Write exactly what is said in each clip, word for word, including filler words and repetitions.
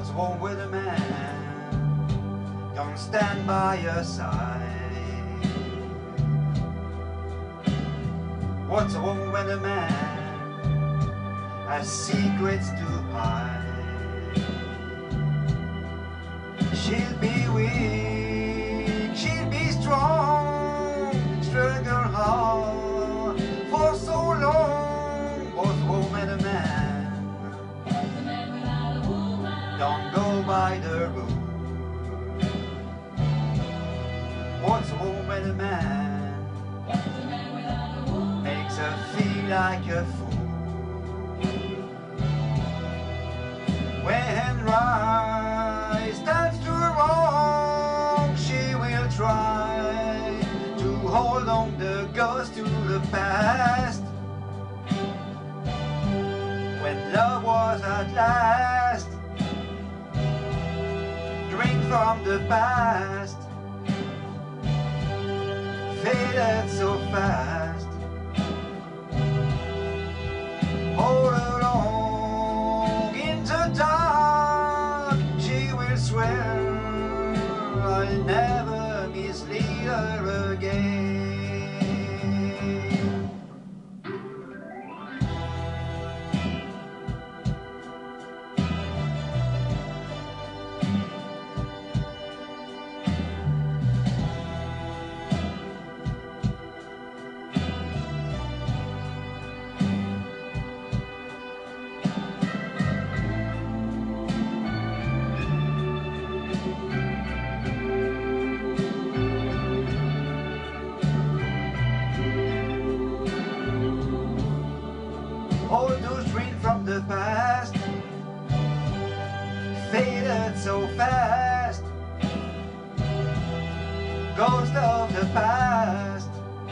What's wrong with a man? Don't stand by your side. What's wrong with a man? Has secrets to hide. She'll be weak, she'll be strong, struggle hard for so long. What's wrong with a man? Don't go by the rule. What's wrong with a man? Makes her feel like a fool. When right stands to wrong, she will try to hold on the ghost to the past. When love was at last, drink from the past, faded so fast. Hold along in the dark, she will swear I'll never mislead her again. All those dreams from the past faded so fast. Ghost of the past,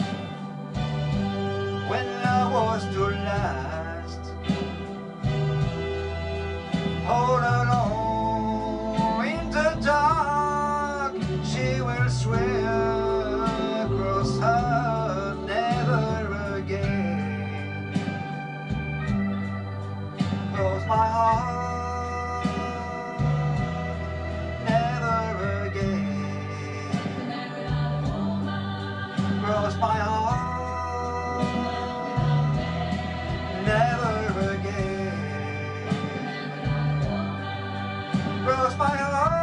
when love was to last. Hold along in the dark, she will swear across her never again. Close my heart, never again. Cross my heart, never again. Cross my heart,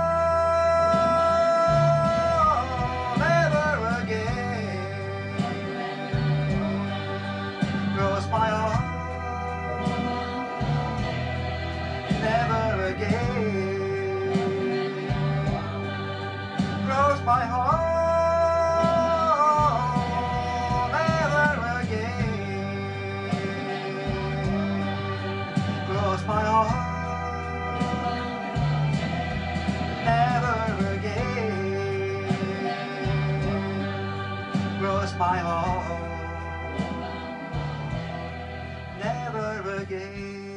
never again. Cross my heart, never again. Cross my heart, never again. Cross my heart, never again. Cross my heart, never again.